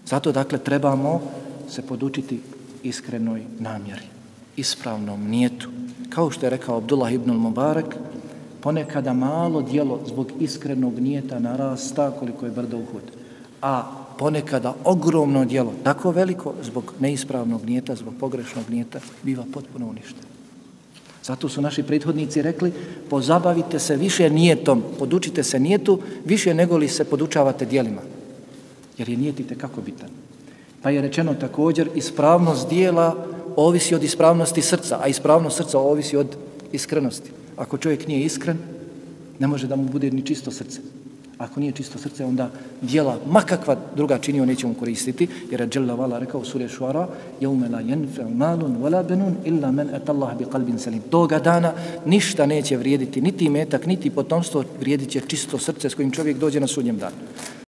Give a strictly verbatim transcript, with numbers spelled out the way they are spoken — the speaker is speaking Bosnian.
Zato dakle trebamo se podučiti iskrenoj namjeri, ispravnom nijetu. Kao što je rekao Abdullah ibn Mubarak, ponekada malo djelo zbog iskrenog nijeta narasta koliko je brdo Uhud, a ponekada ogromno djelo, tako veliko, zbog neispravnog nijeta, zbog pogrešnog nijeta, biva potpuno uništeno. Zato su naši prethodnici rekli, pozabavite se više nijetom, podučite se nijetu, više nego li se podučavate djelima. Jer je nijet itekako bitan. Pa je rečeno također, ispravnost dijela ovisi od ispravnosti srca, a ispravnost srca ovisi od iskrenosti. Ako čovjek nije iskren, ne može da mu bude ni čisto srce. Ako nije čisto srce, onda djela, makakva druga činio, neće mu koristiti, jer je Jalla Vala rekao u suri Šuara, يَوْمَ لَا يَنْفَعُ مَالٌ وَلَا بَنُونَ إِلَّا مَنْ أَتَى اللَّهَ بِقَلْبٍ سَلِيمٍ. Toga dana ništa neće vrijediti, niti metak, niti potomstvo, vrijedit će čisto srce s kojim čovjek dođe na sudnjem danu.